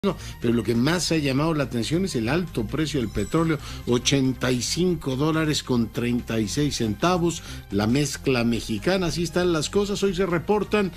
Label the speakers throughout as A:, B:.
A: No, pero lo que más ha llamado la atención es el alto precio del petróleo, $85 con 36 centavos, la mezcla mexicana, así están las cosas. Hoy se reportan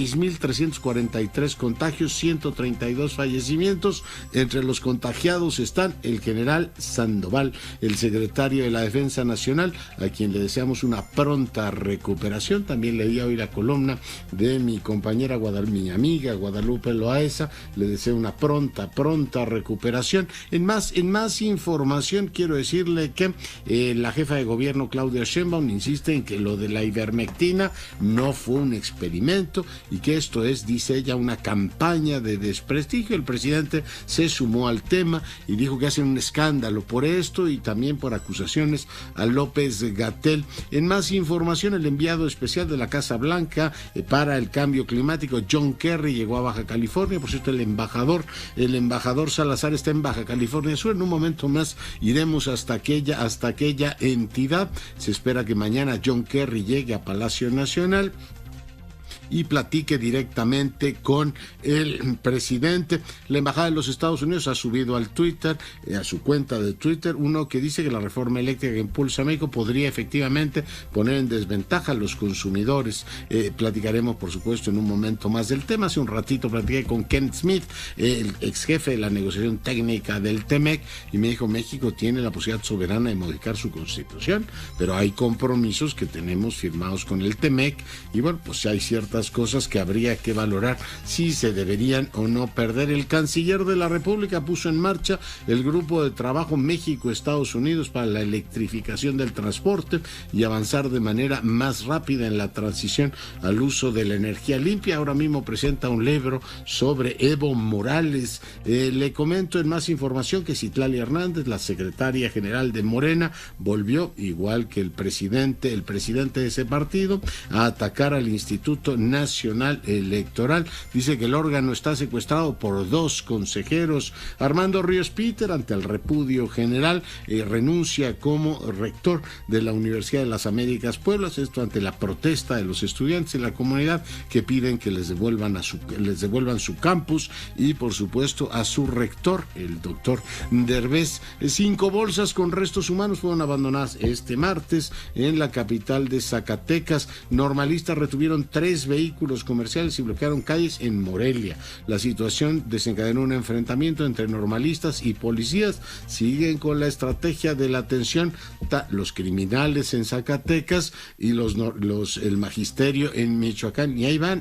A: 6,343 contagios, 132 fallecimientos. Entre los contagiados están el general Sandoval, el secretario de la Defensa Nacional, a quien le deseamos una pronta recuperación. También leí hoy la columna de mi compañera mi amiga Guadalupe Loaesa, le deseo una pronta recuperación. En más información quiero decirle que la jefa de gobierno Claudia Sheinbaum insiste en que lo de la ivermectina no fue un experimento y que esto es, dice ella, una campaña de desprestigio. El presidente se sumó al tema y dijo que hacen un escándalo por esto y también por acusaciones a López-Gatell. En más información, el enviado especial de la Casa Blanca para el cambio climático, John Kerry, llegó a Baja California. Por cierto, el embajador Salazar está en Baja California Sur. En un momento más iremos hasta aquella entidad. Se espera que mañana John Kerry llegue a Palacio Nacional y platique directamente con el presidente. La Embajada de los Estados Unidos ha subido al Twitter, a su cuenta de Twitter, uno que dice que la reforma eléctrica que impulsa México podría efectivamente poner en desventaja a los consumidores. Platicaremos, por supuesto, en un momento más del tema. Hace un ratito platiqué con Ken Smith, el ex jefe de la negociación técnica del TEMEC, y me dijo: México tiene la posibilidad soberana de modificar su constitución, pero hay compromisos que tenemos firmados con el TEMEC, y bueno, pues hay ciertas cosas que habría que valorar si se deberían o no perder. El canciller de la República puso en marcha el grupo de trabajo México-Estados Unidos para la electrificación del transporte y avanzar de manera más rápida en la transición al uso de la energía limpia. Ahora mismo presenta un libro sobre Evo Morales. Le comento en más información que Citlali Hernández, la secretaria general de Morena, volvió, igual que el presidente de ese partido, a atacar al Instituto Nacional Electoral. Dice que el órgano está secuestrado por 2 consejeros. Armando Ríos Peter, ante el repudio general, renuncia como rector de la Universidad de las Américas Puebla. Esto ante la protesta de los estudiantes y la comunidad que piden que les devuelvan su campus y, por supuesto, a su rector, el doctor Derbez. 5 bolsas con restos humanos fueron abandonadas este martes en la capital de Zacatecas. Normalistas retuvieron 3 vehículos comerciales y bloquearon calles en Morelia. La situación desencadenó un enfrentamiento entre normalistas y policías. Siguen con la estrategia de la tensión los criminales en Zacatecas y el magisterio en Michoacán. Y ahí van.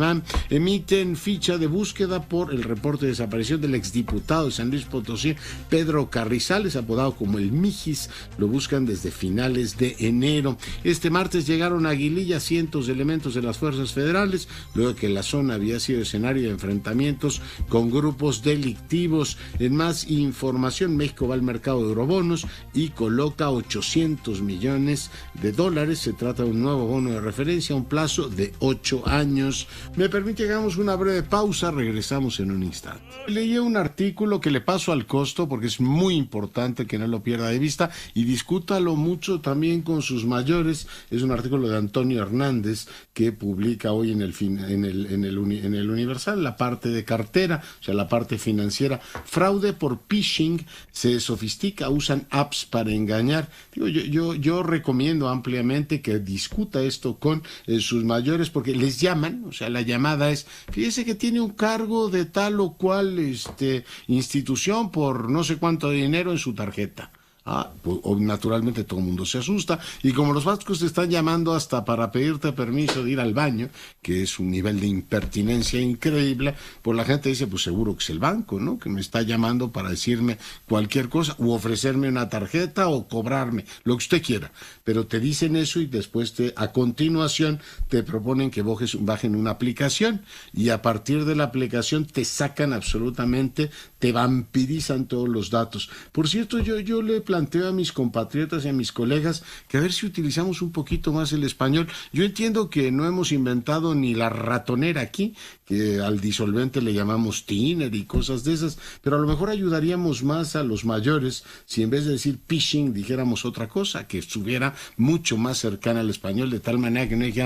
A: Emiten ficha de búsqueda por el reporte de desaparición del exdiputado de San Luis Potosí, Pedro Carrizales, apodado como el Mijis. Lo buscan desde finales de enero. Este martes llegaron a Aguililla cientos de elementos de las fuerzas federales, luego de que la zona había sido escenario de enfrentamientos con grupos delictivos. En más información, México va al mercado de eurobonos y coloca $800 millones. Se trata de un nuevo bono de referencia a un plazo de 8 años. Me permite que hagamos una breve pausa, regresamos en un instante. Leí un artículo que le paso al costo porque es muy importante que no lo pierda de vista y discútalo mucho también con sus mayores. Es un artículo de Antonio Hernández que publica hoy en el Universal, la parte de cartera, o sea, la parte financiera. Fraude por phishing se sofistica, usan apps para engañar. Yo recomiendo ampliamente que discuta esto con sus mayores, porque les llaman, o sea, la llamada es: fíjese que tiene un cargo de tal o cual institución por no sé cuánto dinero en su tarjeta. Pues, naturalmente todo el mundo se asusta, y como los vascos te están llamando hasta para pedirte permiso de ir al baño, que es un nivel de impertinencia increíble, pues la gente dice: pues seguro que es el banco, ¿no?, que me está llamando para decirme cualquier cosa, u ofrecerme una tarjeta o cobrarme, lo que usted quiera. Pero te dicen eso y después a continuación te proponen que bajen una aplicación, y a partir de la aplicación te sacan absolutamente, te vampirizan todos los datos. Por cierto, yo le planteo a mis compatriotas y a mis colegas que a ver si utilizamos un poquito más el español. Yo entiendo que no hemos inventado ni la ratonera aquí, que al disolvente le llamamos thinner y cosas de esas, pero a lo mejor ayudaríamos más a los mayores si en vez de decir phishing dijéramos otra cosa, que estuviera mucho más cercana al español, de tal manera que no dijeran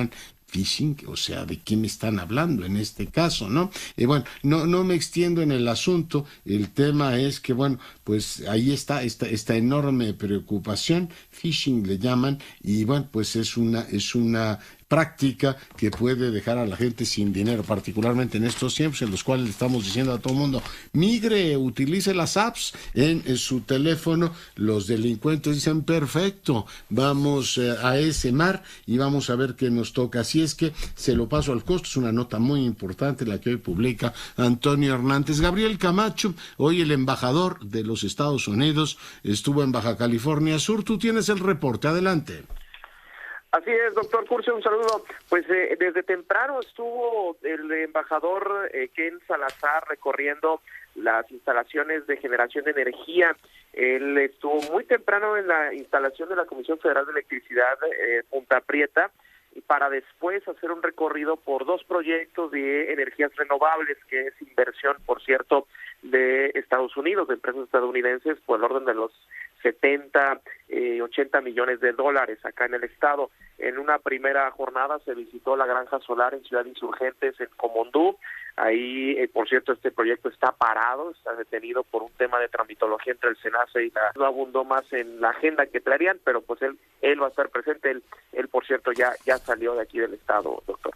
A: phishing, o sea, ¿de qué me están hablando en este caso, no? Bueno, no me extiendo en el asunto, el tema es que, bueno, pues ahí está esta enorme preocupación, phishing le llaman, y bueno, pues es una práctica que puede dejar a la gente sin dinero, particularmente en estos tiempos en los cuales le estamos diciendo a todo el mundo, migre, utilice las apps en su teléfono. Los delincuentes dicen, perfecto, vamos a ese mar y vamos a ver qué nos toca. Así es que se lo paso al costo, es una nota muy importante la que hoy publica Antonio Hernández. Gabriel Camacho, hoy el embajador de los Estados Unidos, estuvo en Baja California Sur. Tú tienes el reporte, adelante.
B: Así es, doctor Curcio, un saludo. Pues desde temprano estuvo el embajador Ken Salazar recorriendo las instalaciones de generación de energía. Él estuvo muy temprano en la instalación de la Comisión Federal de Electricidad Punta Prieta, para después hacer un recorrido por 2 proyectos de energías renovables, que es inversión, por cierto, de Estados Unidos, de empresas estadounidenses, por el orden de los 70, 80 millones de dólares acá en el estado. En una primera jornada se visitó la granja solar en Ciudad Insurgentes, en Comondú. Ahí, por cierto, este proyecto está parado, está detenido por un tema de tramitología entre el SENACE y no abundó más en la agenda que traerían, pero pues él va a estar presente. Él por cierto, ya salió de aquí del estado, doctor.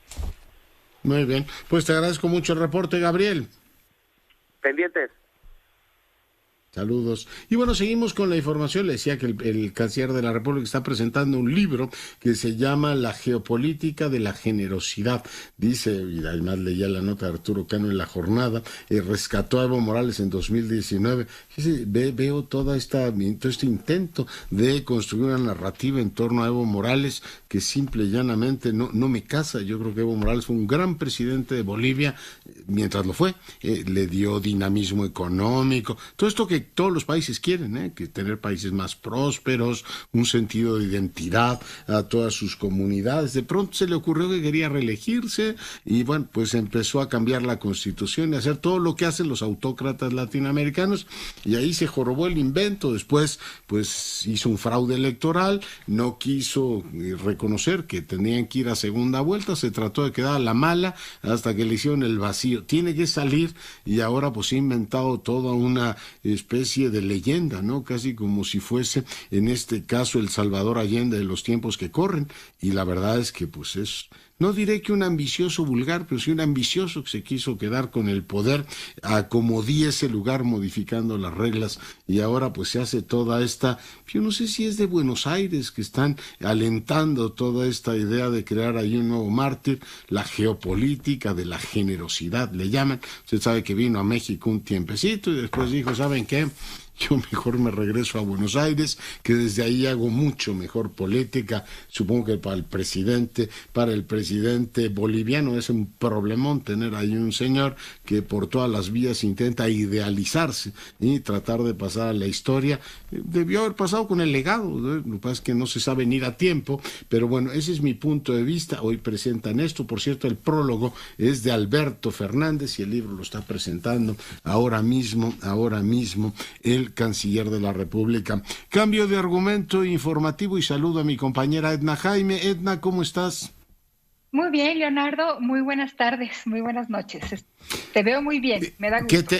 A: Muy bien, pues te agradezco mucho el reporte, Gabriel.
B: Pendientes.
A: Saludos. Y bueno, seguimos con la información. Le decía que el canciller de la República está presentando un libro que se llama La geopolítica de la generosidad. Dice, y además leía la nota de Arturo Cano en La Jornada, rescató a Evo Morales en 2019. Fíjese, veo todo este intento de construir una narrativa en torno a Evo Morales que simple y llanamente no me casa. Yo creo que Evo Morales fue un gran presidente de Bolivia, mientras lo fue. Le dio dinamismo económico, todo esto que todos los países quieren, que tener países más prósperos, un sentido de identidad a todas sus comunidades. De pronto se le ocurrió que quería reelegirse y bueno, pues empezó a cambiar la constitución y a hacer todo lo que hacen los autócratas latinoamericanos, y ahí se jorobó el invento. Después pues hizo un fraude electoral, no quiso reconocer que tenían que ir a segunda vuelta, se trató de quedar a la mala hasta que le hicieron el vacío. Tiene que salir, y ahora pues ha inventado toda una especie de leyenda, ¿no? Casi como si fuese, en este caso, el Salvador Allende de los tiempos que corren, y la verdad es que pues es, no diré que un ambicioso vulgar, pero sí un ambicioso que se quiso quedar con el poder a como diese lugar, modificando las reglas, y ahora pues se hace toda esta, yo no sé si es de Buenos Aires que están alentando toda esta idea de crear ahí un nuevo mártir, la geopolítica de la generosidad le llaman. Usted sabe que vino a México un tiempecito y después dijo, ¿saben qué? Yo mejor me regreso a Buenos Aires, que desde ahí hago mucho mejor política. Supongo que para el presidente boliviano es un problemón tener ahí un señor que por todas las vías intenta idealizarse y tratar de pasar a la historia. Debió haber pasado con el legado, ¿no? Lo que pasa es que no se sabe ni a tiempo, pero bueno, ese es mi punto de vista. Hoy presentan esto, por cierto, el prólogo es de Alberto Fernández y el libro lo está presentando ahora mismo el canciller de la República. Cambio de argumento informativo y saludo a mi compañera Edna Jaime. Edna, ¿cómo estás?
C: Muy bien, Leonardo. Muy buenas tardes, muy buenas noches. Te veo muy bien, me da gusto.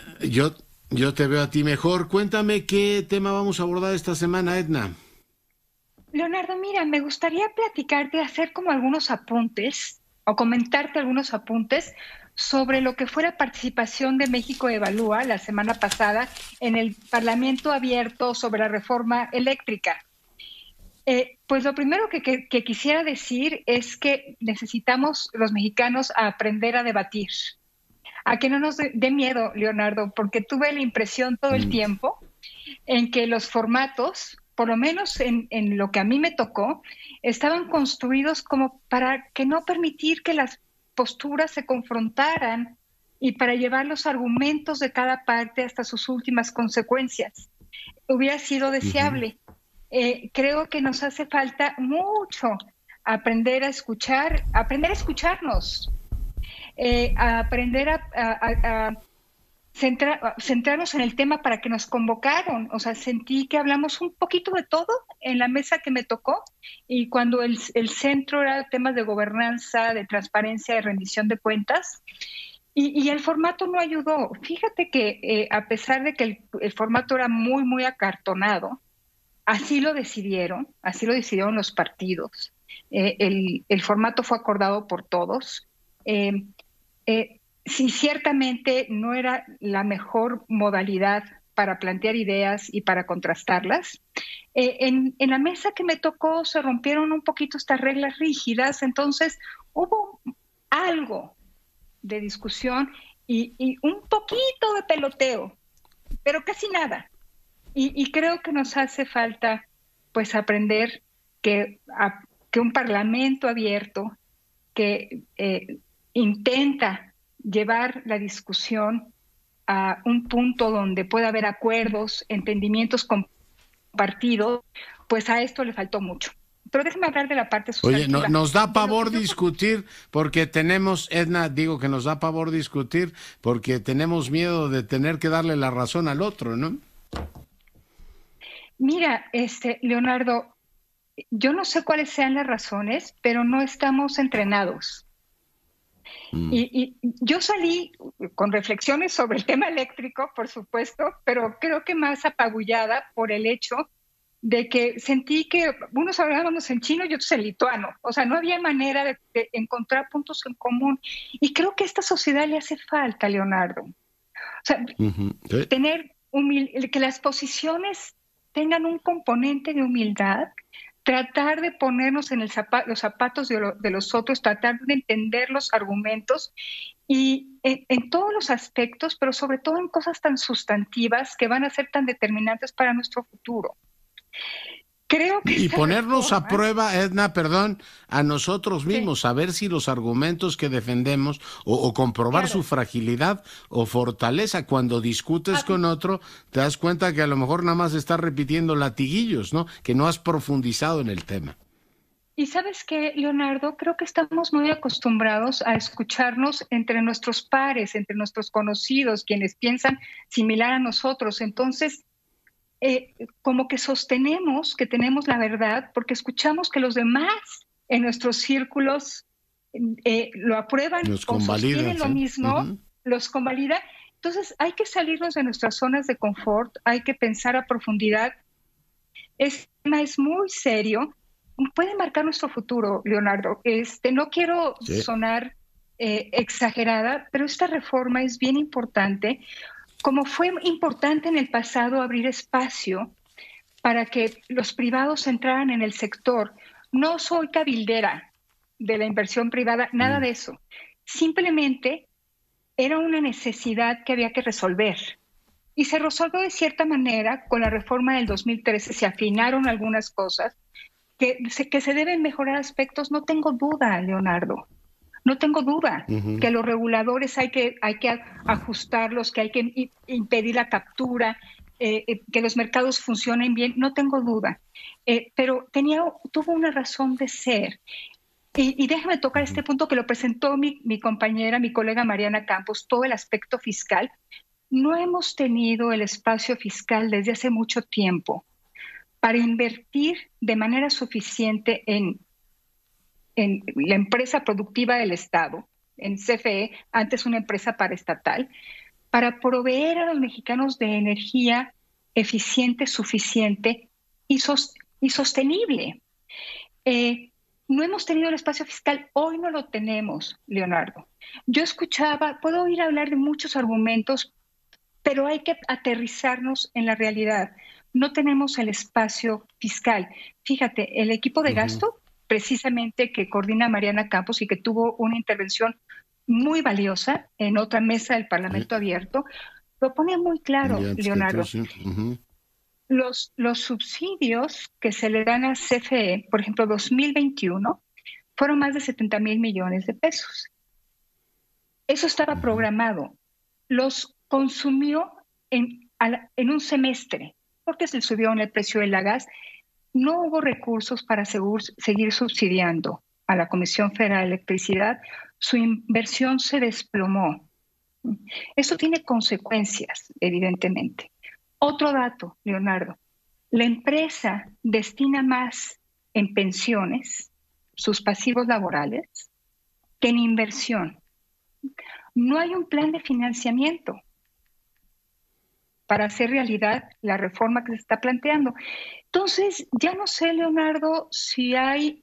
A: Yo te veo a ti mejor. Cuéntame qué tema vamos a abordar esta semana, Edna.
C: Leonardo, mira, me gustaría platicarte, hacer como algunos apuntes o comentarte algunos apuntes sobre lo que fue la participación de México Evalúa la semana pasada en el Parlamento abierto sobre la reforma eléctrica. Pues lo primero que quisiera decir es que necesitamos los mexicanos aprender a debatir, a que no nos dé miedo, Leonardo, porque tuve la impresión todo el tiempo en que los formatos, por lo menos en lo que a mí me tocó, estaban construidos como para que no permitir que las posturas se confrontaran y para llevar los argumentos de cada parte hasta sus últimas consecuencias. Hubiera sido deseable. Creo que nos hace falta mucho aprender a escucharnos, aprender centrarnos en el tema para que nos convocaron. O sea, sentí que hablamos un poquito de todo en la mesa que me tocó, y cuando el centro era temas de gobernanza, de transparencia, de rendición de cuentas, y el formato no ayudó. Fíjate que a pesar de que el formato era muy, muy acartonado, así lo decidieron los partidos. El formato fue acordado por todos. Sí, ciertamente no era la mejor modalidad para plantear ideas y para contrastarlas. En la mesa que me tocó se rompieron un poquito estas reglas rígidas, entonces hubo algo de discusión y un poquito de peloteo, pero casi nada. Y creo que nos hace falta pues aprender que un parlamento abierto que intenta llevar la discusión a un punto donde pueda haber acuerdos, entendimientos compartidos, pues a esto le faltó mucho. Pero déjame hablar de la parte sustantiva.
A: Oye, nos da pavor discutir porque tenemos, Edna, digo que nos da pavor discutir porque tenemos miedo de tener que darle la razón al otro, ¿no?
C: Mira, Leonardo, yo no sé cuáles sean las razones, pero no estamos entrenados. Y yo salí con reflexiones sobre el tema eléctrico, por supuesto, pero creo que más apabullada por el hecho de que sentí que unos hablábamos en chino y otros en lituano. O sea, no había manera de encontrar puntos en común. Y creo que a esta sociedad le hace falta, Leonardo. O sea, que las posiciones tengan un componente de humildad, tratar de ponernos en los zapatos de los otros, tratar de entender los argumentos y en todos los aspectos, pero sobre todo en cosas tan sustantivas que van a ser tan determinantes para nuestro futuro. Creo que
A: y ponernos a prueba, Edna, a nosotros mismos, sí, saber si los argumentos que defendemos o comprobar su fragilidad o fortaleza. Cuando discutes con otro, te das cuenta que a lo mejor nada más estás repitiendo latiguillos, ¿no? Que no has profundizado en el tema.
C: Y ¿sabes qué, Leonardo? Creo que estamos muy acostumbrados a escucharnos entre nuestros pares, entre nuestros conocidos, quienes piensan similar a nosotros. Entonces, como que sostenemos que tenemos la verdad porque escuchamos que los demás en nuestros círculos lo aprueban o sostienen lo mismo, los convalidan. Entonces hay que salirnos de nuestras zonas de confort, hay que pensar a profundidad. Este tema es muy serio, puede marcar nuestro futuro, Leonardo. No quiero sonar exagerada, pero esta reforma es bien importante. Como fue importante en el pasado abrir espacio para que los privados entraran en el sector. No soy cabildera de la inversión privada, nada de eso. Simplemente era una necesidad que había que resolver. Y se resolvió de cierta manera con la reforma del 2013. Se afinaron algunas cosas que se deben mejorar aspectos, no tengo duda, Leonardo. No tengo duda que los reguladores hay que ajustarlos, que hay que impedir la captura, que los mercados funcionen bien, no tengo duda. Pero tuvo una razón de ser. Y déjame tocar este punto que lo presentó mi compañera, mi colega Mariana Campos, todo el aspecto fiscal. No hemos tenido el espacio fiscal desde hace mucho tiempo para invertir de manera suficiente en la empresa productiva del Estado, en CFE, antes una empresa paraestatal, para proveer a los mexicanos de energía eficiente, suficiente y sostenible. No hemos tenido el espacio fiscal, hoy no lo tenemos, Leonardo. Yo escuchaba, puedo oír hablar de muchos argumentos, pero hay que aterrizarnos en la realidad. No tenemos el espacio fiscal. Fíjate, el equipo de gasto, precisamente que coordina Mariana Campos y que tuvo una intervención muy valiosa en otra mesa del Parlamento abierto, lo pone muy claro, Leonardo. Los subsidios que se le dan a CFE, por ejemplo, 2021, fueron más de 70,000 millones de pesos. Eso estaba programado. Los consumió en un semestre, porque se subió en el precio del gas. No hubo recursos para seguir subsidiando a la Comisión Federal de Electricidad. Su inversión se desplomó. Esto tiene consecuencias, evidentemente. Otro dato, Leonardo. La empresa destina más en pensiones, sus pasivos laborales, que en inversión. No hay un plan de financiamiento para hacer realidad la reforma que se está planteando. Entonces, ya no sé, Leonardo, si hay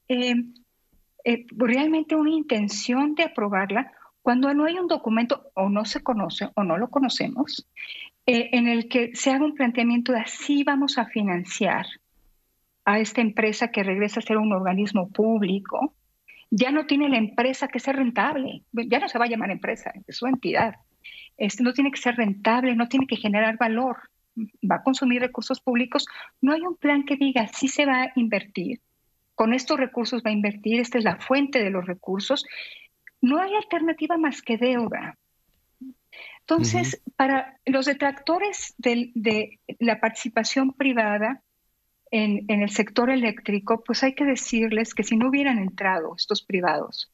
C: realmente una intención de aprobarla cuando no hay un documento o no se conoce o no lo conocemos, en el que se haga un planteamiento de así vamos a financiar a esta empresa que regresa a ser un organismo público. Ya no tiene la empresa que ser rentable, ya no se va a llamar empresa, es su entidad. No tiene que ser rentable, no tiene que generar valor, va a consumir recursos públicos. No hay un plan que diga sí se va a invertir, con estos recursos va a invertir, esta es la fuente de los recursos. No hay alternativa más que deuda. Entonces, para los detractores de la participación privada en el sector eléctrico, pues hay que decirles que si no hubieran entrado estos privados,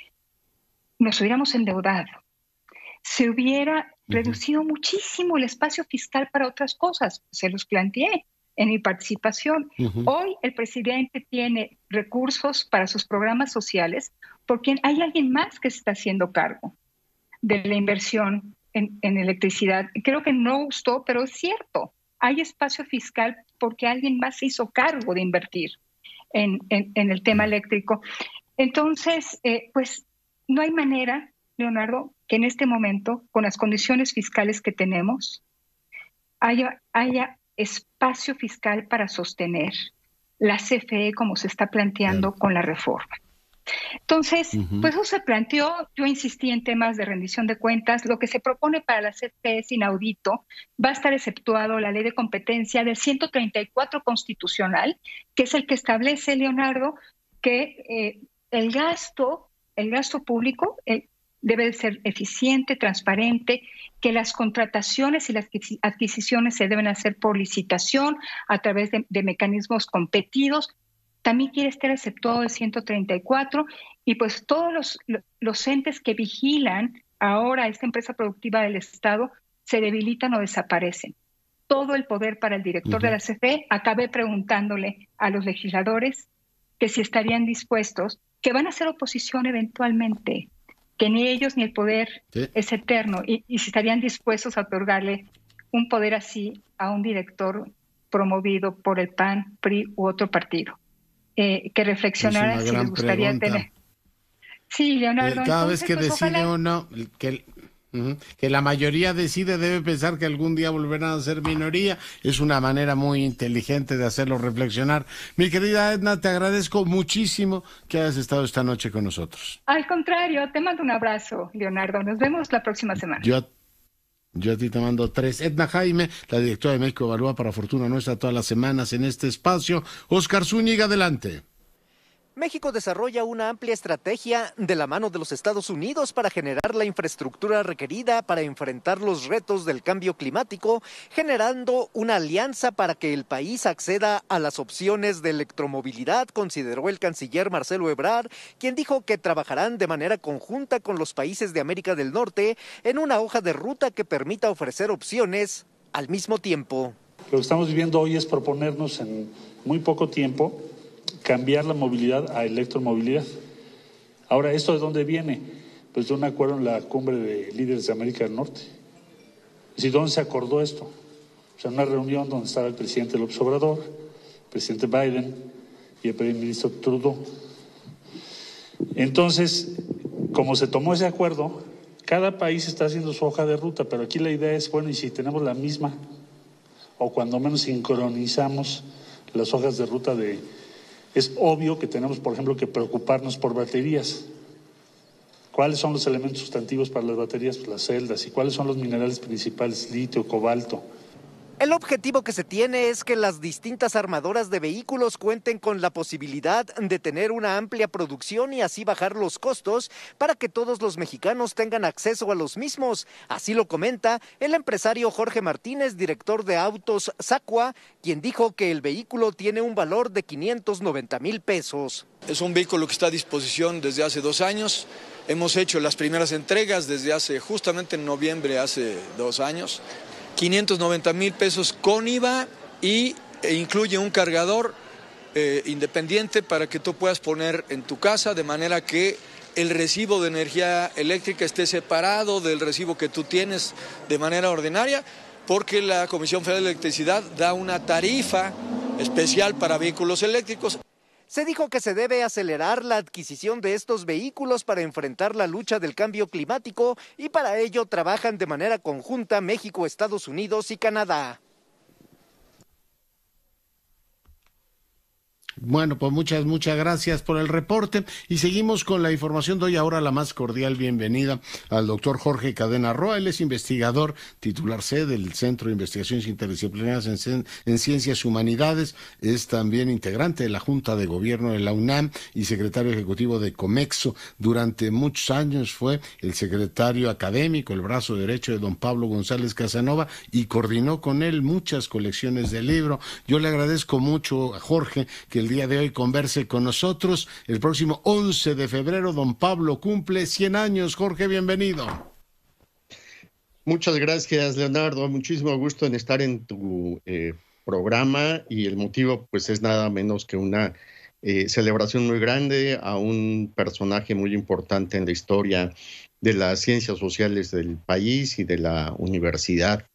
C: nos hubiéramos endeudado. Se hubiera reducido muchísimo el espacio fiscal para otras cosas. Se los planteé en mi participación. Hoy el presidente tiene recursos para sus programas sociales porque hay alguien más que se está haciendo cargo de la inversión en electricidad. Creo que no gustó, pero es cierto. Hay espacio fiscal porque alguien más se hizo cargo de invertir en el tema eléctrico. Entonces, pues no hay manera, Leonardo, que en este momento, con las condiciones fiscales que tenemos, haya espacio fiscal para sostener la CFE como se está planteando con la reforma. Entonces, pues eso se planteó. Yo insistí en temas de rendición de cuentas. Lo que se propone para la CFE es inaudito. Va a estar exceptuado la ley de competencia del 134 constitucional, que es el que establece, Leonardo, que el gasto público debe de ser eficiente, transparente, que las contrataciones y las adquisiciones se deben hacer por licitación a través de mecanismos competidos. También quiere estar exceptuado el 134 y pues todos los entes que vigilan ahora esta empresa productiva del Estado se debilitan o desaparecen. Todo el poder para el director de la CFE. Acabé preguntándole a los legisladores que si estarían dispuestos, que van a hacer oposición eventualmente, que ni ellos ni el poder es eterno y si estarían dispuestos a otorgarle un poder así a un director promovido por el PAN, PRI u otro partido. Que reflexionaran si les gustaría tener. Sí, Leonardo.
A: Cada vez que
C: pues,
A: decide
C: ojalá...
A: uno que la mayoría decide, debe pensar que algún día volverán a ser minoría. Es una manera muy inteligente de hacerlo reflexionar. Mi querida Edna, te agradezco muchísimo que hayas estado esta noche con nosotros.
C: Al contrario, te mando un abrazo, Leonardo. Nos vemos la próxima semana.
A: Yo a ti te mando 3. Edna Jaime, la directora de México Evalúa, para fortuna nuestra, todas las semanas en este espacio. Oscar Zúñiga, adelante.
D: México desarrolla una amplia estrategia de la mano de los Estados Unidos para generar la infraestructura requerida para enfrentar los retos del cambio climático, generando una alianza para que el país acceda a las opciones de electromovilidad, consideró el canciller Marcelo Ebrard, quien dijo que trabajarán de manera conjunta con los países de América del Norte en una hoja de ruta que permita ofrecer opciones al mismo tiempo.
E: Lo que estamos viviendo hoy es proponernos en muy poco tiempo cambiar la movilidad a electromovilidad. Ahora, ¿esto de dónde viene? Pues de un acuerdo en la cumbre de líderes de América del Norte. Es decir, ¿dónde se acordó esto? O sea, en una reunión donde estaba el presidente López Obrador, el presidente Biden y el primer ministro Trudeau. Entonces, como se tomó ese acuerdo, cada país está haciendo su hoja de ruta, pero aquí la idea es, bueno, y si tenemos la misma, o cuando menos sincronizamos las hojas de ruta de... Es obvio que tenemos, por ejemplo, que preocuparnos por baterías. ¿Cuáles son los elementos sustantivos para las baterías? Pues las celdas. ¿Y cuáles son los minerales principales? Litio, cobalto.
D: El objetivo que se tiene es que las distintas armadoras de vehículos cuenten con la posibilidad de tener una amplia producción y así bajar los costos para que todos los mexicanos tengan acceso a los mismos. Así lo comenta el empresario Jorge Martínez, director de Autos Sacua, quien dijo que el vehículo tiene un valor de 590,000 pesos.
F: Es un vehículo que está a disposición desde hace 2 años. Hemos hecho las primeras entregas desde justamente en noviembre, hace 2 años, 590,000 pesos con IVA e incluye un cargador independiente para que tú puedas poner en tu casa, de manera que el recibo de energía eléctrica esté separado del recibo que tú tienes de manera ordinaria, porque la Comisión Federal de Electricidad da una tarifa especial para vehículos eléctricos.
D: Se dijo que se debe acelerar la adquisición de estos vehículos para enfrentar la lucha del cambio climático y para ello trabajan de manera conjunta México, Estados Unidos y Canadá.
A: Bueno, pues muchas gracias por el reporte y seguimos con la información. Doy ahora la más cordial bienvenida al doctor Jorge Cadena Roa. Él es investigador titular C del Centro de Investigaciones Interdisciplinarias en Ciencias Humanidades. Es también integrante de la Junta de Gobierno de la UNAM y secretario ejecutivo de Comexo. Durante muchos años fue el secretario académico, el brazo derecho de don Pablo González Casanova, y coordinó con él muchas colecciones de libros. Yo le agradezco mucho a Jorge que el día de hoy converse con nosotros. El próximo 11 de febrero, don Pablo cumple 100 años. Jorge, bienvenido.
G: Muchas gracias, Leonardo. Muchísimo gusto en estar en tu programa, y el motivo pues es nada menos que una celebración muy grande a un personaje muy importante en la historia de las ciencias sociales del país y de la universidad.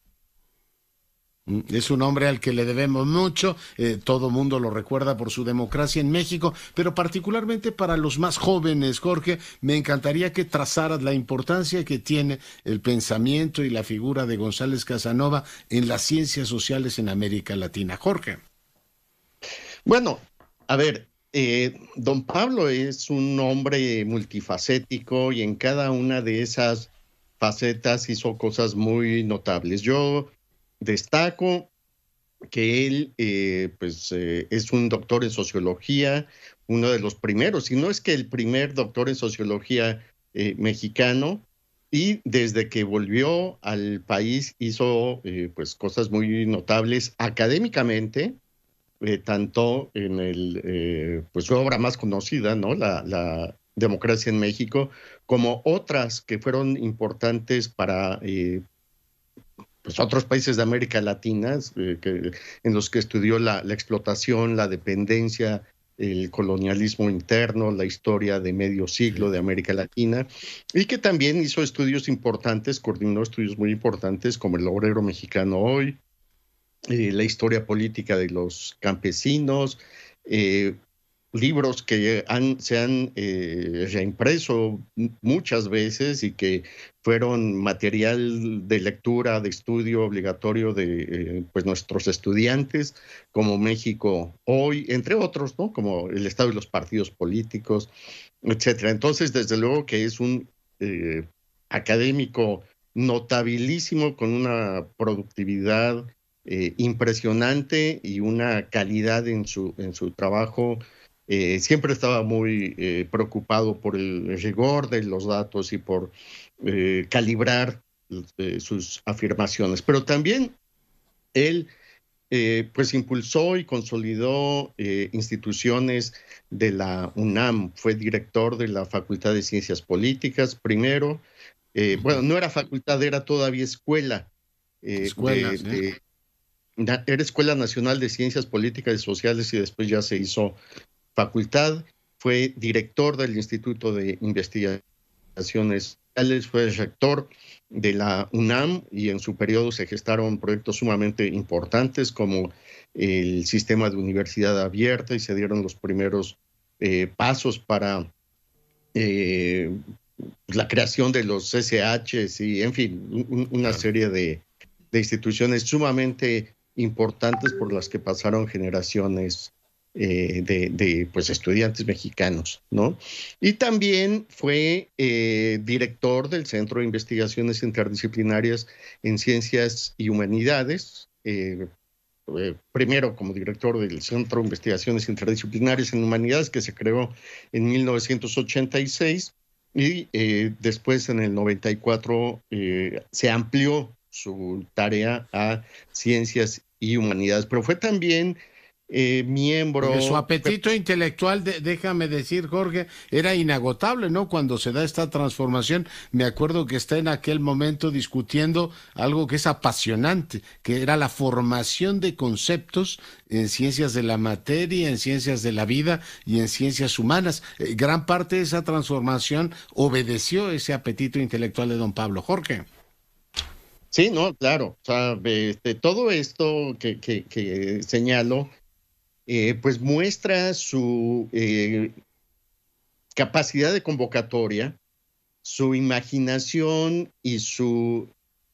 A: Es un hombre al que le debemos mucho, todo mundo lo recuerda por su democracia en México, pero particularmente para los más jóvenes, Jorge, me encantaría que trazaras la importancia que tiene el pensamiento y la figura de González Casanova en las ciencias sociales en América Latina. Jorge.
G: Bueno, a ver, don Pablo es un hombre multifacético y en cada una de esas facetas hizo cosas muy notables. Yo destaco que él es un doctor en sociología, uno de los primeros, si no es que el primer doctor en sociología mexicano, y desde que volvió al país hizo cosas muy notables académicamente, tanto en su obra más conocida, ¿no? La Democracia en México, como otras que fueron importantes para otros países de América Latina, en los que estudió la explotación, la dependencia, el colonialismo interno, la historia de medio siglo de América Latina, y que también hizo estudios importantes, coordinó estudios muy importantes como el obrero mexicano hoy, la historia política de los campesinos, libros que se han reimpreso muchas veces y que fueron material de lectura, de estudio obligatorio de nuestros estudiantes, como México Hoy, entre otros, ¿no? Como el Estado y los partidos políticos, etcétera. Entonces, desde luego que es un académico notabilísimo, con una productividad impresionante y una calidad en su trabajo. Siempre estaba muy preocupado por el rigor de los datos y por calibrar sus afirmaciones. Pero también él impulsó y consolidó instituciones de la UNAM. Fue director de la Facultad de Ciencias Políticas primero. No era facultad, era todavía escuela. Era Escuela Nacional de Ciencias Políticas y Sociales, y después ya se hizo facultad. Fue director del Instituto de Investigaciones Sociales, fue rector de la UNAM, y en su periodo se gestaron proyectos sumamente importantes como el sistema de universidad abierta, y se dieron los primeros pasos para la creación de los SHs y, en fin, una serie de instituciones sumamente importantes por las que pasaron generaciones de estudiantes mexicanos, ¿no? Y también fue director del Centro de Investigaciones Interdisciplinarias en Ciencias y Humanidades, primero como director del Centro de Investigaciones Interdisciplinarias en Humanidades, que se creó en 1986, y después en el 94 se amplió su tarea a Ciencias y Humanidades, pero fue también miembro.
A: Porque su apetito intelectual, déjame decir, Jorge, era inagotable, ¿no? Cuando se da esta transformación, me acuerdo que está en aquel momento discutiendo algo que es apasionante, que era la formación de conceptos en ciencias de la materia, en ciencias de la vida y en ciencias humanas. Gran parte de esa transformación obedeció ese apetito intelectual de don Pablo. Jorge.
G: Sí, no, claro. O sea, todo esto que señalo, pues muestra su capacidad de convocatoria, su imaginación y su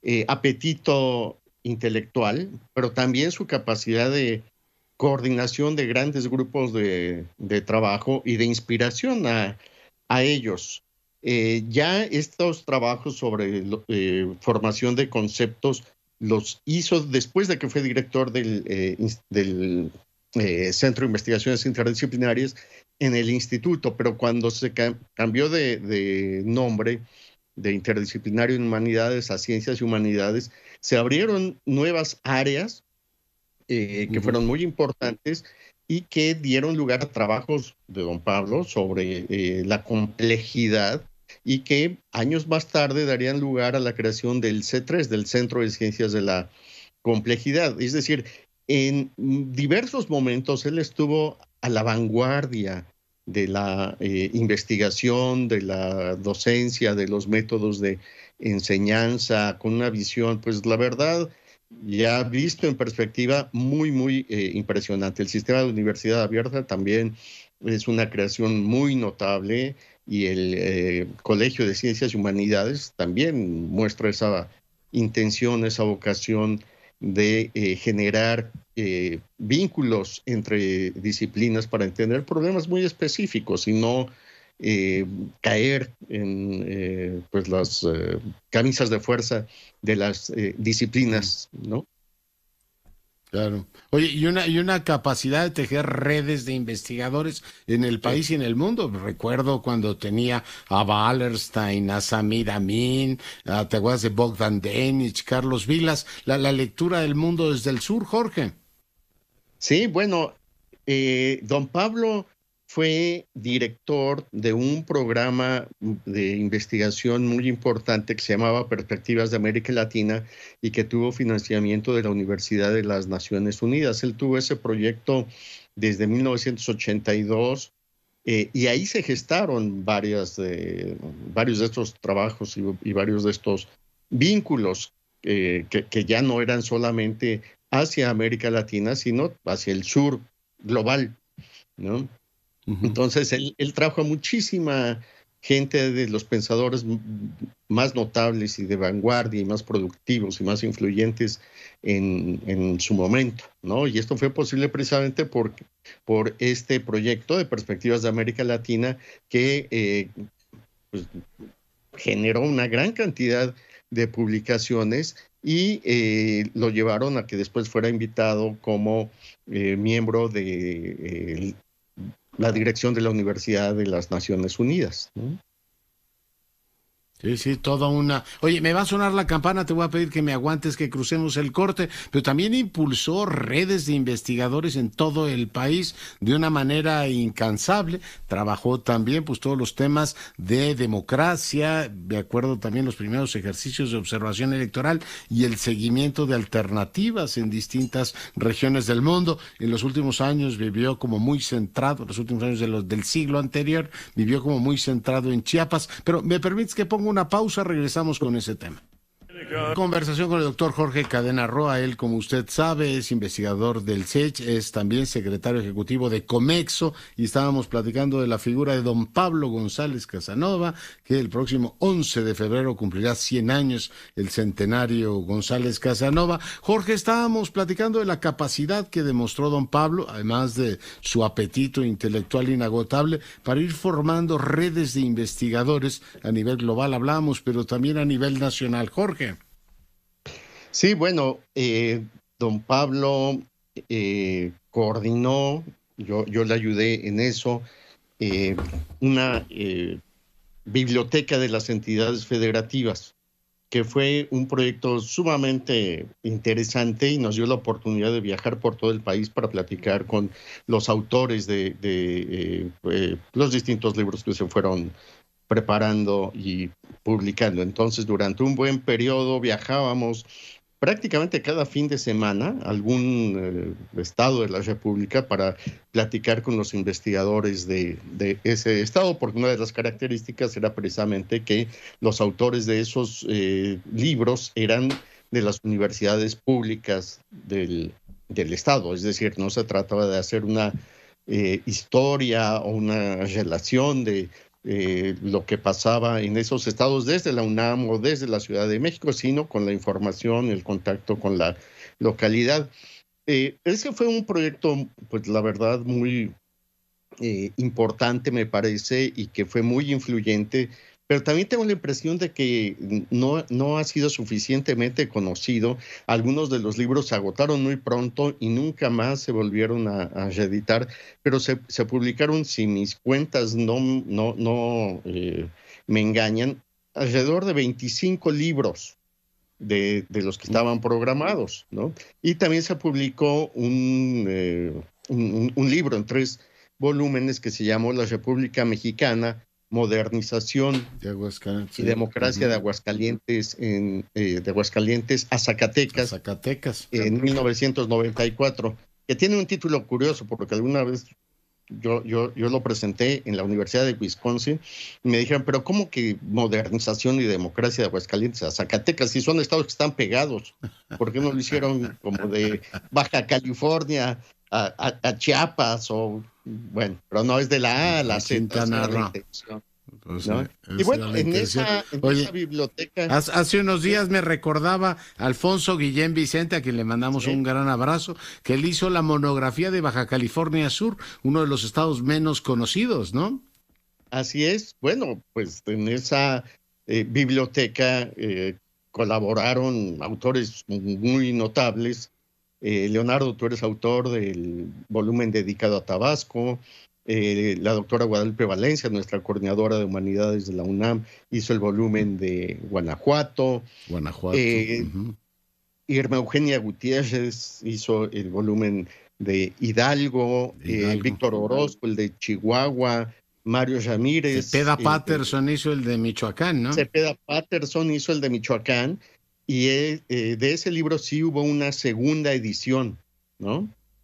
G: apetito intelectual, pero también su capacidad de coordinación de grandes grupos de trabajo y de inspiración a ellos. Ya estos trabajos sobre formación de conceptos los hizo después de que fue director del Centro de Investigaciones Interdisciplinarias en el instituto, pero cuando se cambió de nombre de Interdisciplinario en Humanidades a Ciencias y Humanidades, se abrieron nuevas áreas que fueron muy importantes y que dieron lugar a trabajos de don Pablo sobre la complejidad y que años más tarde darían lugar a la creación del C3, del Centro de Ciencias de la Complejidad. Es decir, en diversos momentos él estuvo a la vanguardia de la investigación, de la docencia, de los métodos de enseñanza, con una visión, pues la verdad, ya visto en perspectiva, muy, muy impresionante. El sistema de universidad abierta también es una creación muy notable y el Colegio de Ciencias y Humanidades también muestra esa intención, esa vocación de generar vínculos entre disciplinas para entender problemas muy específicos y no caer en pues las camisas de fuerza de las disciplinas, ¿no?
A: Claro. Oye, y una capacidad de tejer redes de investigadores en el país y en el mundo. Recuerdo cuando tenía a Wallerstein, a Samir Amin, ¿te acuerdas de Bogdan Denich, Carlos Vilas? La lectura del mundo desde el sur, Jorge.
G: Sí, bueno, don Pablo fue director de un programa de investigación muy importante que se llamaba Perspectivas de América Latina y que tuvo financiamiento de la Universidad de las Naciones Unidas. Él tuvo ese proyecto desde 1982 y ahí se gestaron varios de estos trabajos y varios de estos vínculos que ya no eran solamente hacia América Latina, sino hacia el sur global, ¿no? Entonces, él trajo a muchísima gente de los pensadores más notables y de vanguardia y más productivos y más influyentes en su momento, ¿no? Y esto fue posible precisamente por este proyecto de Perspectivas de América Latina que pues, generó una gran cantidad de publicaciones y lo llevaron a que después fuera invitado como miembro de la dirección de la Universidad de las Naciones Unidas, ¿no?
A: Sí, toda una... Oye, me va a sonar la campana, te voy a pedir que me aguantes, que crucemos el corte, pero también impulsó redes de investigadores en todo el país de una manera incansable. Trabajó también, pues, todos los temas de democracia, de acuerdo también los primeros ejercicios de observación electoral y el seguimiento de alternativas en distintas regiones del mundo. En los últimos años vivió como muy centrado, en los últimos años del siglo anterior, vivió como muy centrado en Chiapas, pero me permites que ponga una pausa, regresamos con ese tema. Conversación con el doctor Jorge Cadena Roa. Él, como usted sabe, es investigador del CECH, es también secretario ejecutivo de Comexo, y estábamos platicando de la figura de don Pablo González Casanova, que el próximo 11 de febrero cumplirá 100 años el centenario González Casanova. Jorge, estábamos platicando de la capacidad que demostró don Pablo, además de su apetito intelectual inagotable, para ir formando redes de investigadores a nivel global, hablamos, pero también a nivel nacional. Jorge.
G: Sí, bueno, don Pablo coordinó, yo le ayudé en eso, una biblioteca de las entidades federativas. que fue un proyecto sumamente interesante y nos dio la oportunidad de viajar por todo el país para platicar con los autores de los distintos libros que se fueron preparando y publicando. Entonces, durante un buen periodo viajábamos prácticamente cada fin de semana a algún estado de la República para platicar con los investigadores de ese estado, porque una de las características era precisamente que los autores de esos libros eran de las universidades públicas del estado, es decir, no se trataba de hacer una historia o una relación de lo que pasaba en esos estados desde la UNAM o desde la Ciudad de México, sino con la información, el contacto con la localidad. Ese fue un proyecto, pues la verdad, muy importante, me parece, y que fue muy influyente, pero también tengo la impresión de que no ha sido suficientemente conocido. Algunos de los libros se agotaron muy pronto y nunca más se volvieron a reeditar, pero se publicaron, si mis cuentas no me engañan, alrededor de 25 libros de los que estaban programados, ¿no? Y también se publicó un libro en 3 volúmenes que se llamó La República Mexicana, Modernización y Democracia de Aguascalientes de Aguascalientes a Zacatecas, en 1994, que tiene un título curioso porque alguna vez yo lo presenté en la Universidad de Wisconsin y me dijeron, pero ¿cómo que modernización y democracia de Aguascalientes a Zacatecas? Si son estados que están pegados, ¿por qué no lo hicieron como de Baja California a Chiapas o... Bueno, pero no es de la A a la Z, ¿no? ¿No? Y bueno, en esa biblioteca...
A: Hace unos días me recordaba Alfonso Guillén Vicente, a quien le mandamos un gran abrazo, que él hizo la monografía de Baja California Sur, uno de los estados menos conocidos, ¿no?
G: Así es. Bueno, pues en esa biblioteca colaboraron autores muy notables. Leonardo, tú eres autor del volumen dedicado a Tabasco. La doctora Guadalupe Valencia, nuestra coordinadora de humanidades de la UNAM, hizo el volumen de Guanajuato. Irma Eugenia Gutiérrez hizo el volumen de Hidalgo. Víctor Orozco, el de Chihuahua. Mario Ramírez.
A: Cepeda Patterson hizo el de Michoacán, ¿no?
G: Cepeda Patterson hizo el de Michoacán. Y de ese libro sí hubo una segunda edición, ¿no?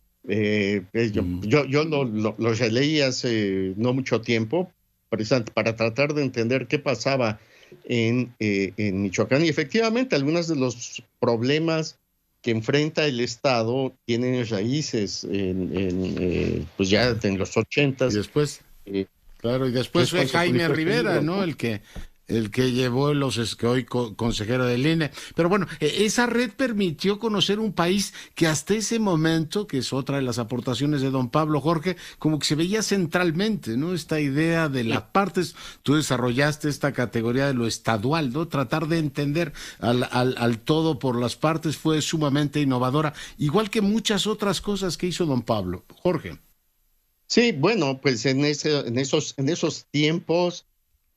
G: Yo lo releí hace no mucho tiempo, precisamente para tratar de entender qué pasaba en Michoacán. Y efectivamente, algunos de los problemas que enfrenta el Estado tienen raíces pues ya en los 80s.
A: Y después, claro, y después fue Jaime Rivera, ¿no? El que llevó que hoy consejero del INE. Pero bueno, esa red permitió conocer un país que hasta ese momento, que es otra de las aportaciones de don Pablo, Jorge, como que se veía centralmente, ¿no? Esta idea de las partes, tú desarrollaste esta categoría de lo estadual, ¿no? Tratar de entender al todo por las partes fue sumamente innovadora, igual que muchas otras cosas que hizo don Pablo. Jorge.
G: Sí, bueno, pues en esos tiempos,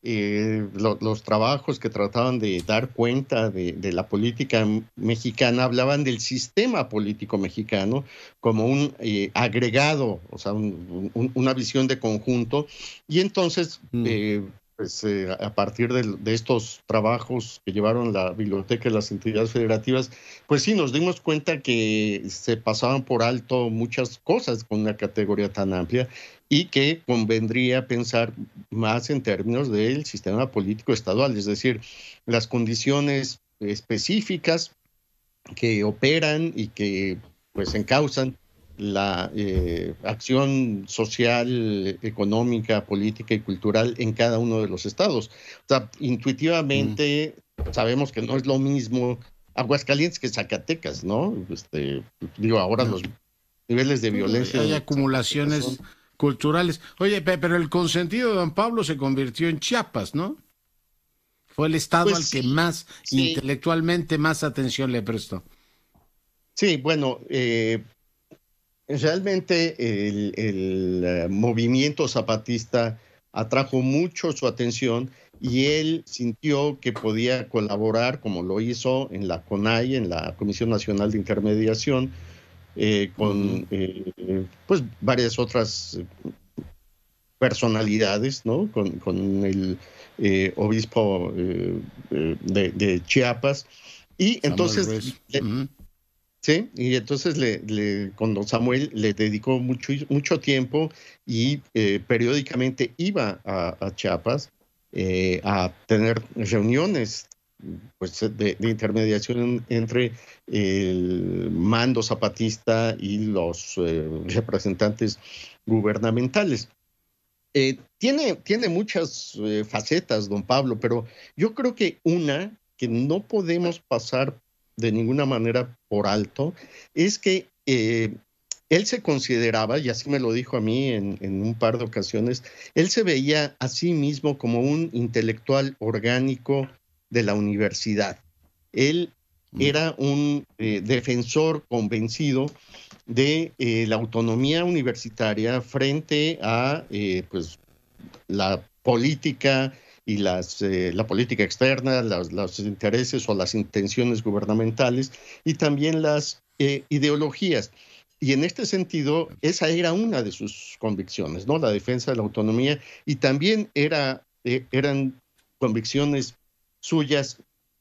G: los trabajos que trataban de dar cuenta de la política mexicana hablaban del sistema político mexicano como un agregado, o sea, una visión de conjunto. Y entonces, a partir de estos trabajos que llevaron la biblioteca y las entidades federativas, pues sí, nos dimos cuenta que se pasaban por alto muchas cosas con una categoría tan amplia y que convendría pensar más en términos del sistema político estadual, es decir, las condiciones específicas que operan y que pues encauzan la acción social, económica, política y cultural en cada uno de los estados. O sea, intuitivamente sabemos que no es lo mismo Aguascalientes que Zacatecas, ¿no? Ahora los niveles de violencia...
A: Hay acumulaciones culturales. Oye, pero el consentido de don Pablo se convirtió en Chiapas, ¿no? Fue el estado al que más, intelectualmente, más atención le prestó.
G: Sí, bueno, realmente el movimiento zapatista atrajo mucho su atención y él sintió que podía colaborar, como lo hizo en la CONAI, en la Comisión Nacional de Intermediación, con pues varias otras personalidades, ¿no? Con el obispo de Chiapas, y entonces sí, y entonces con don Samuel le dedicó mucho tiempo y periódicamente iba a Chiapas a tener reuniones pues, de intermediación entre el mando zapatista y los representantes gubernamentales. Tiene muchas facetas, don Pablo, pero yo creo que una que no podemos pasar de ninguna manera por alto es que él se consideraba, y así me lo dijo a mí en un par de ocasiones, él se veía a sí mismo como un intelectual orgánico de la universidad. Él era un defensor convencido de la autonomía universitaria frente a pues, la política y la política externa, los intereses o las intenciones gubernamentales y también las ideologías. Y en este sentido, esa era una de sus convicciones, ¿no? La defensa de la autonomía, y también eran convicciones suyas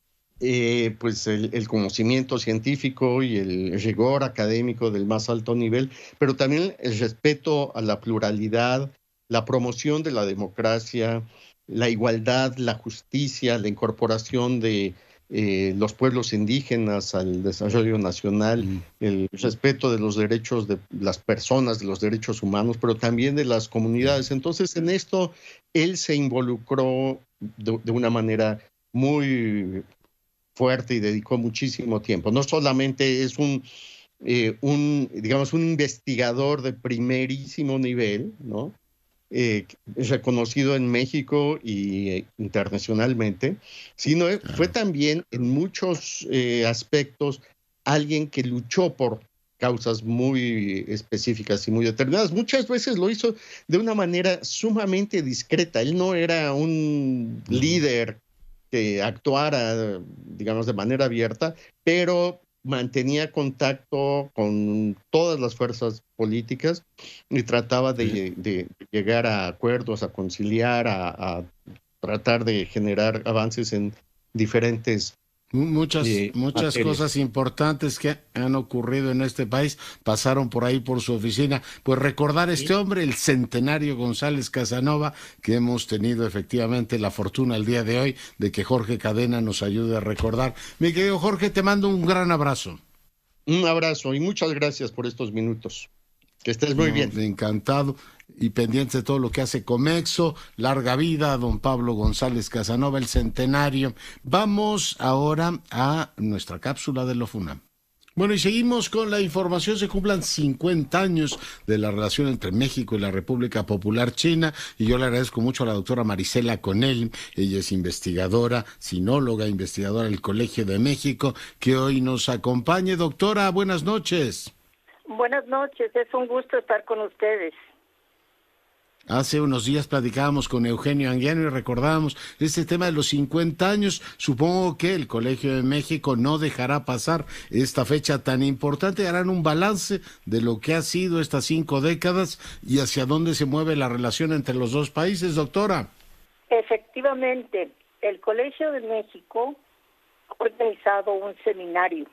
G: pues el conocimiento científico y el rigor académico del más alto nivel, pero también el respeto a la pluralidad, la promoción de la democracia, la igualdad, la justicia, la incorporación de los pueblos indígenas al desarrollo nacional, el respeto de los derechos de las personas, de los derechos humanos, pero también de las comunidades. Entonces, en esto, él se involucró de una manera muy fuerte y dedicó muchísimo tiempo. No solamente es digamos, un investigador de primerísimo nivel, ¿no? Reconocido en México y internacionalmente, sino fue también en muchos aspectos alguien que luchó por causas muy específicas y muy determinadas. Muchas veces lo hizo de una manera sumamente discreta. Él no era un líder que actuara, digamos, de manera abierta, pero mantenía contacto con todas las fuerzas políticas y trataba de llegar a acuerdos, a conciliar, a tratar de generar avances en diferentes
A: Muchas cosas importantes que han ocurrido en este país pasaron por ahí por su oficina. Pues recordar a este hombre, el centenario González Casanova, que hemos tenido efectivamente la fortuna el día de hoy de que Jorge Cadena nos ayude a recordar. Mi querido Jorge, te mando un gran abrazo.
G: Un abrazo y muchas gracias por estos minutos. Que estés muy bien.
A: Encantado y pendiente de todo lo que hace Comexo. Larga vida a don Pablo González Casanova, el centenario. Vamos ahora a nuestra cápsula de lo FUNAM. Bueno, y seguimos con la información. Se cumplan 50 años de la relación entre México y la República Popular China, y yo le agradezco mucho a la doctora Marisela Conell. Ella es investigadora, sinóloga, investigadora del Colegio de México, que hoy nos acompañe. Doctora, buenas noches.
H: Buenas noches, es un gusto estar con ustedes.
A: Hace unos días platicábamos con Eugenio Anguiano y recordábamos este tema de los 50 años. Supongo que el Colegio de México no dejará pasar esta fecha tan importante. Harán un balance de lo que ha sido estas 5 décadas y hacia dónde se mueve la relación entre los dos países, doctora.
H: Efectivamente, el Colegio de México ha organizado un seminario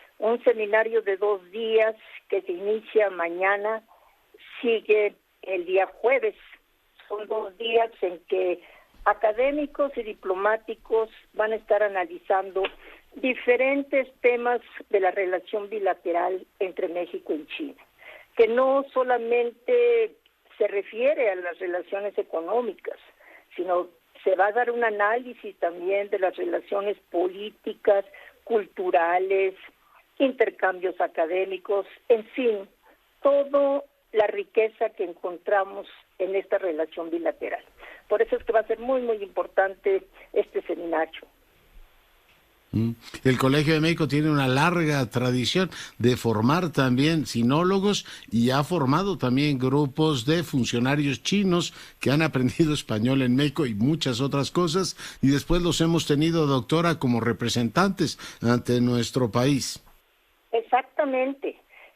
H: de 2 días que se inicia mañana, sigue el día jueves. Son 2 días en que académicos y diplomáticos van a estar analizando diferentes temas de la relación bilateral entre México y China, que no solamente se refiere a las relaciones económicas, sino se va a dar un análisis también de las relaciones políticas, culturales, intercambios académicos, en fin, toda la riqueza que encontramos en esta relación bilateral. Por eso es que va a ser muy, muy importante este seminario.
A: El Colegio de México tiene una larga tradición de formar también sinólogos y ha formado también grupos de funcionarios chinos que han aprendido español en México y muchas otras cosas, y después los hemos tenido, doctora, como representantes ante nuestro país.
H: Exactamente.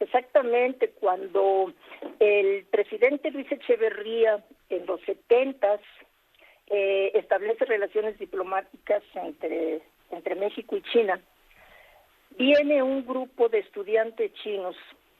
H: Cuando el presidente Luis Echeverría en los 70s establece relaciones diplomáticas entre México y China, viene un grupo de estudiantes chinos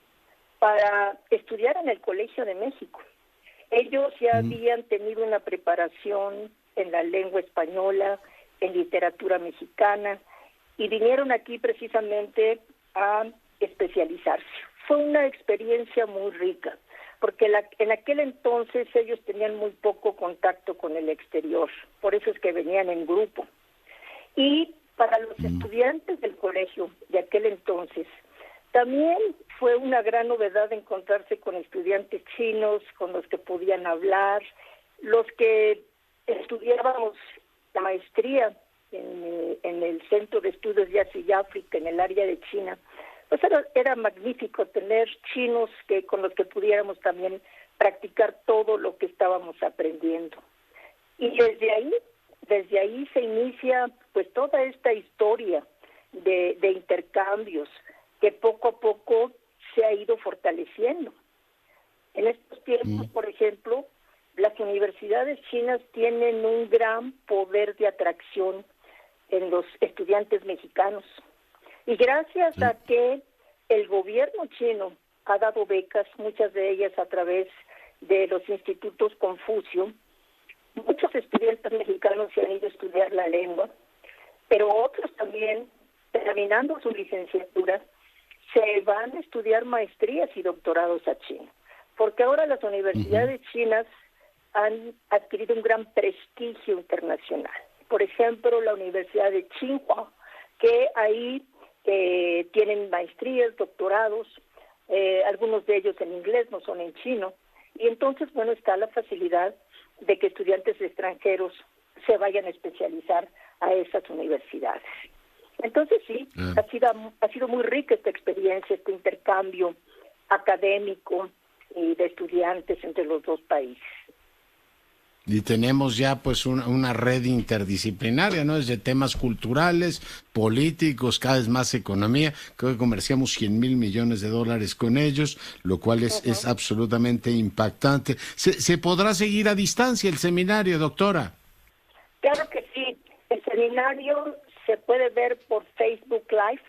H: para estudiar en el Colegio de México. Ellos ya habían tenido una preparación en la lengua española, en literatura mexicana, y vinieron aquí precisamente a especializarse. Fue una experiencia muy rica, porque en aquel entonces ellos tenían muy poco contacto con el exterior, por eso es que venían en grupo. Y para los estudiantes del colegio de aquel entonces, también fue una gran novedad encontrarse con estudiantes chinos, con los que podían hablar, los que estudiábamos la maestría en el Centro de Estudios de Asia y África, en el área de China. Pues era magnífico tener chinos con los que pudiéramos también practicar todo lo que estábamos aprendiendo. Y desde ahí se inicia pues toda esta historia de intercambios que poco a poco se ha ido fortaleciendo. En estos tiempos, por ejemplo, las universidades chinas tienen un gran poder de atracción en los estudiantes mexicanos. Y gracias a que el gobierno chino ha dado becas, muchas de ellas a través de los institutos Confucio, muchos estudiantes mexicanos se han ido a estudiar la lengua, pero otros también, terminando su licenciatura, se van a estudiar maestrías y doctorados a China, porque ahora las universidades chinas han adquirido un gran prestigio internacional. Por ejemplo, la Universidad de Tsinghua, que ahí tienen maestrías, doctorados, algunos de ellos en inglés, no son en chino, y entonces, bueno, está la facilidad de que estudiantes extranjeros se vayan a especializar a esas universidades. Entonces sí, ha sido muy rica esta experiencia, este intercambio académico y de estudiantes entre los dos países.
A: Y tenemos ya pues una red interdisciplinaria, ¿no? Desde temas culturales, políticos, cada vez más economía. Creo que comerciamos 100,000 millones de dólares con ellos, lo cual es absolutamente impactante. ¿Se podrá seguir a distancia el seminario, doctora?
H: Claro que sí. El seminario se puede ver por Facebook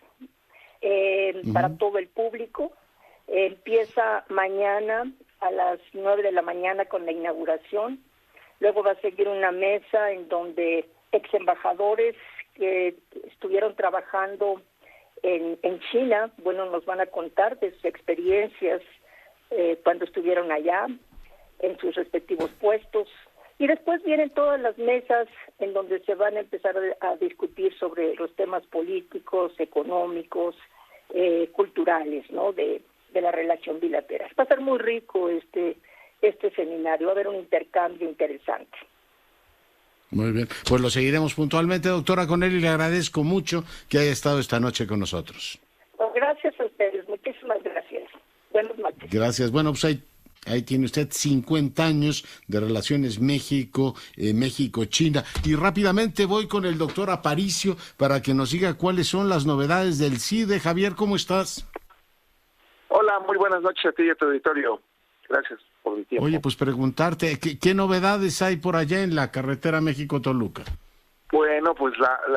H: Live para todo el público. Empieza mañana a las 9 de la mañana con la inauguración. Luego va a seguir una mesa en donde ex embajadores que estuvieron trabajando en China, bueno, nos van a contar de sus experiencias cuando estuvieron allá, en sus respectivos puestos. Y después vienen todas las mesas en donde se van a empezar a discutir sobre los temas políticos, económicos, culturales, ¿no? De la relación bilateral. Va a ser muy rico este seminario, va a haber un intercambio interesante.
A: Muy bien, pues lo seguiremos puntualmente, doctora Conelli, le agradezco mucho que haya estado esta noche con nosotros.
H: Pues gracias a ustedes, muchísimas gracias. Buenas noches.
A: Gracias, bueno, pues ahí tiene usted 50 años de relaciones México-China. Y rápidamente voy con el doctor Aparicio para que nos diga cuáles son las novedades del CIDE. Javier, ¿cómo estás?
I: Hola, muy buenas noches a ti y a tu auditorio. Gracias por el tiempo.
A: Oye, pues preguntarte, ¿qué novedades hay por allá en la carretera México-Toluca?
I: Bueno, pues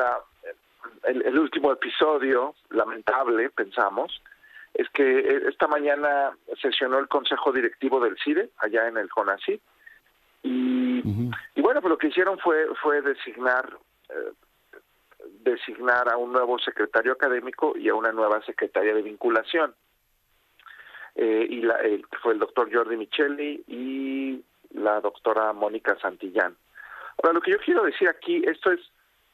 I: el último episodio, lamentable, pensamos, es que esta mañana sesionó el Consejo Directivo del CIDE, allá en el CONACYT, y bueno, pues lo que hicieron fue designar a un nuevo secretario académico y a una nueva secretaria de vinculación. Fue el doctor Jordi Micheli y la doctora Mónica Santillán. Ahora, lo que yo quiero decir aquí, esto es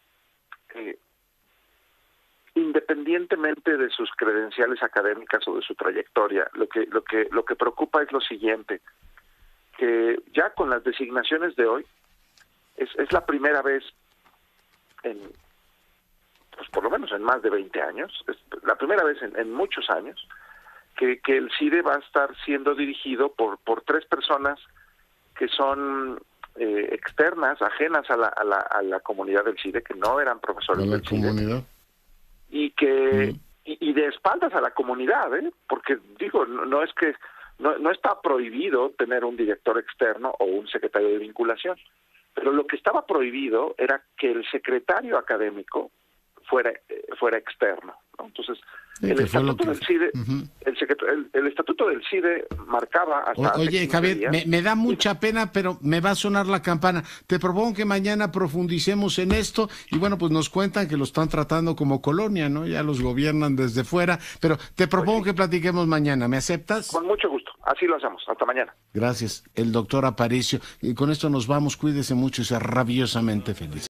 I: independientemente de sus credenciales académicas o de su trayectoria, lo que preocupa es lo siguiente, que ya con las designaciones de hoy es la primera vez pues por lo menos en más de 20 años, es la primera vez en muchos años, que el CIDE va a estar siendo dirigido por 3 personas que son externas, ajenas a la comunidad del CIDE, que no eran profesores del CIDE, y que y de espaldas a la comunidad, porque digo, no es que no está prohibido tener un director externo o un secretario de vinculación, pero lo que estaba prohibido era que el secretario académico fuera externo, ¿no? Entonces, el estatuto del CIDE, el estatuto del CIDE marcaba hasta...
A: Oye, Javier, me da mucha pena, pero me va a sonar la campana. Te propongo que mañana profundicemos en esto y bueno, pues nos cuentan que lo están tratando como colonia, ¿no? Ya los gobiernan desde fuera, pero te propongo que platiquemos mañana. ¿Me aceptas?
I: Con mucho gusto. Así lo hacemos. Hasta mañana.
A: Gracias. El doctor Aparicio. Y con esto nos vamos. Cuídese mucho y sea rabiosamente feliz.